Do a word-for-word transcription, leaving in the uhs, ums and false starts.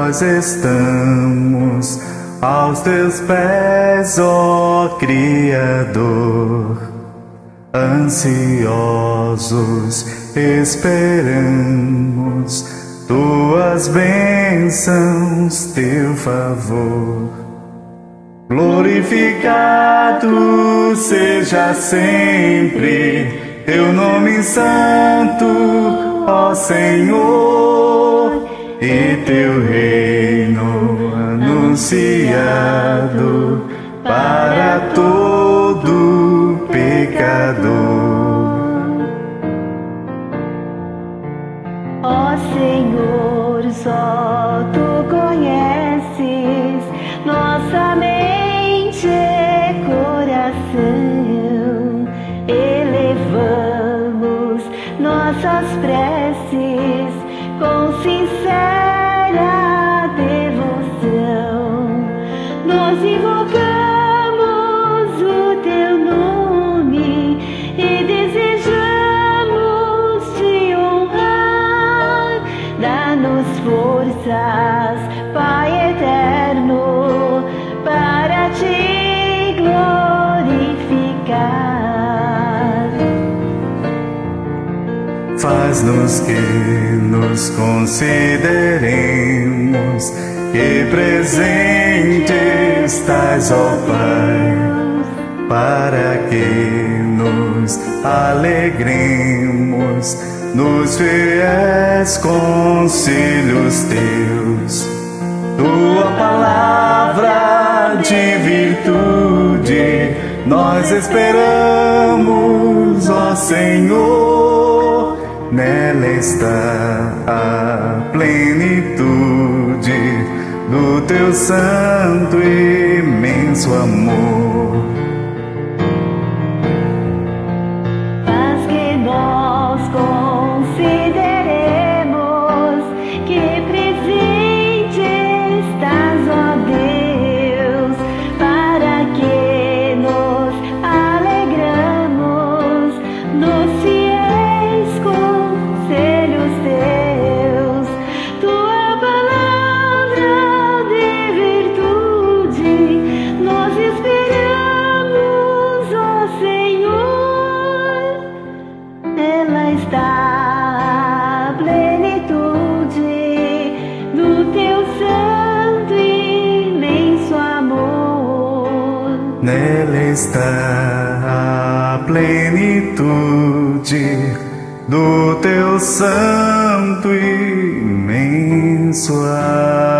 nós estamos aos teus pés, ó Criador. Ansiosos esperamos tuas bênçãos, teu favor. Glorificado seja sempre teu nome santo, ó Senhor, e teu reino anunciado para todo pecador. Ó Senhor, só tu conheces nossa mente e coração. Elevamos nossas preces com sincera devoção. Nós invocamos o teu nome e desejamos te honrar. Dá-nos forças, Pai eterno, para te glorificar. Faz-nos que nos consideremos que presente estás, ó Pai, para que nos alegremos nos fiéis conselhos teus. Tua palavra de virtude nós esperamos, ó Senhor. Nela está a plenitude do teu santo e imenso amor. Faz que nós consideremos que presente estás, ó Deus, para que nos alegramos nos fiéis conselhos teus. Tua palavra de virtude nós esperamos, ó Senhor. Ela está a plenitude do teu santo e imenso amor. Nela está a plenitude do teu santo e imenso amor.